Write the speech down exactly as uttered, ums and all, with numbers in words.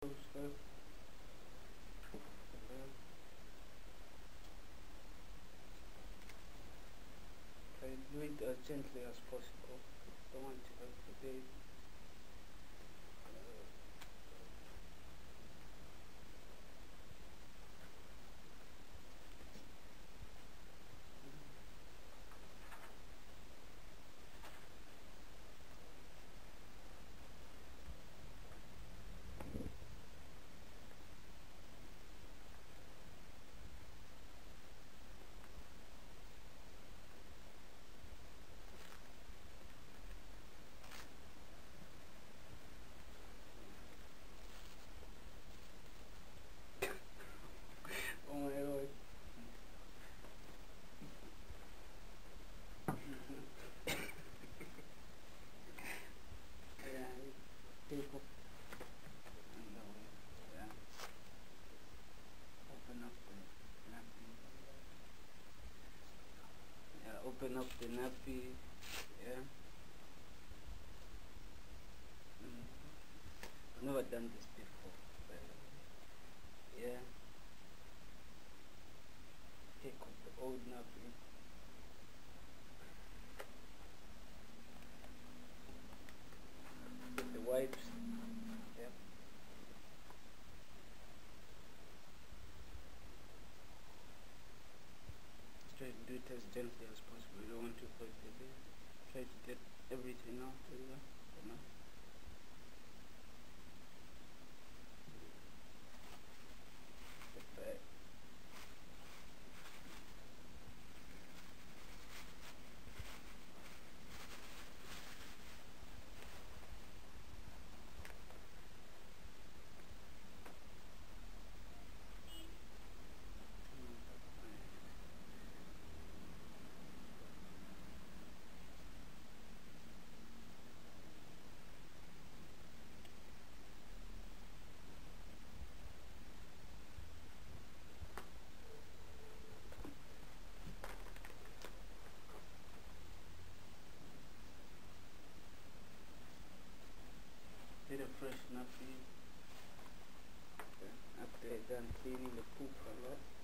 stuff. Try to do it as gently as possible. Don't want to hurt the baby. Oh my god. Yeah, people. Yeah. Open up the nappy. Yeah, open up the nappy. Yeah. Mm. I've never done this before. But yeah. Take off the old nappy. Get the wipes. Yeah. Try to do it as gently as possible. You don't want to hurt the baby. Try to get everything out of there. You know? Get back. Get a fresh nappy. Okay. After you're done cleaning the poop a lot.